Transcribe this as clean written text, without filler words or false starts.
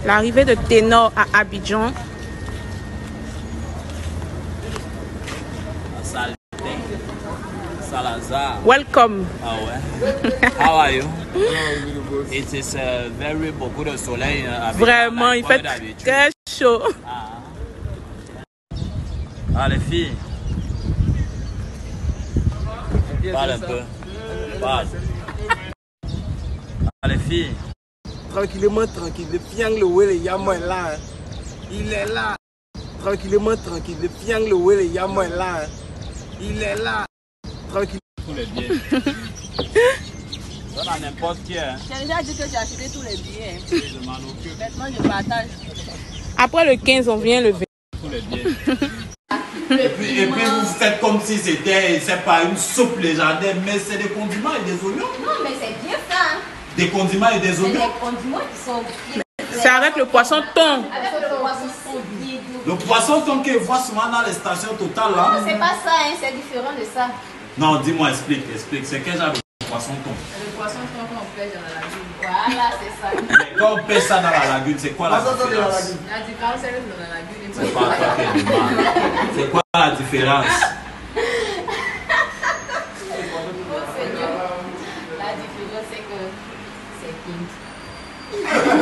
L'arrivée de Tenor à Abidjan. Salazar. Welcome. Ah ouais. How are you? It is very beaucoup de soleil. Vraiment, il fait très chaud. Ah, les filles. Parle un peu. Parle. Ah, les filles. Tranquillement, tranquille. Le fiang le wele yamo est là. Il est là. Tranquillement, tranquille. Le fiang le wele yamo est là. Il est là. Tranquille. Tous les biens. Donne à n'importe qui. Hein. J'ai déjà dit que j'ai acheté tous les billets. Je m'en occupe. Maintenant, je partage. Après le 15, on vient le 20. Tous les biens. Et puis vous faites comme si c'était, c'est pas une soupe légendaire, mais c'est des condiments et des oignons. Non, mais c'est bien ça. Hein. Des condiments et des C'est oignons. des condiments qui sont bien. C'est avec le poisson thon. Avec le poisson bien. Le poisson thon qu'on voit souvent dans les stations totales là. Non, c'est pas ça, hein, c'est différent de ça. Non, dis-moi, explique. C'est quel genre de poisson thon? Le poisson thon qu'on pêche dans la lagune. Voilà, c'est ça. Mais quand on pêche ça dans la lagune, c'est quoi la différence? La différence, c'est que dans la lagune, C'est pas toi qui es mal. C'est quoi la différence? Oh Seigneur, la différence c'est que c'est pink.